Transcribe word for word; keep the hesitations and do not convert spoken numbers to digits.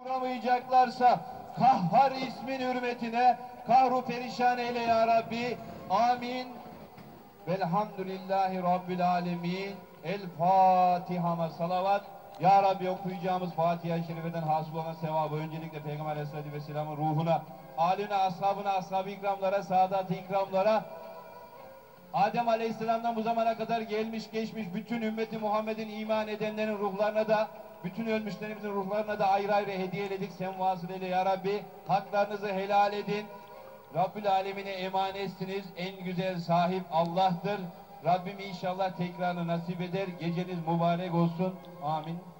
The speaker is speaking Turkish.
Uğramayacaklarsa Kahhar ismin hürmetine kahru perişan eyle ya Rabbi. Amin. Velhamdülillahi Rabbil alemin. El Fatiha'ma salavat. Ya Rabbi, okuyacağımız Fatiha-i Şerife'den hasıl olan sevabı öncelikle Peygamber Aleyhisselatü Vesselam'ın ruhuna, âline, ashabına, ashab-ı ikramlara, saadat-ı ikramlara, Adem Aleyhisselam'dan bu zamana kadar gelmiş geçmiş bütün ümmeti Muhammed'in iman edenlerin ruhlarına da, bütün ölmüşlerimizin ruhlarına da ayrı ayrı hediye edildik. Sen vasıl eyle ya Rabbi. Haklarınızı helal edin. Rabbül Alemine emanetsiniz. En güzel sahip Allah'tır. Rabbim inşallah tekrarını nasip eder. Geceniz mübarek olsun. Amin.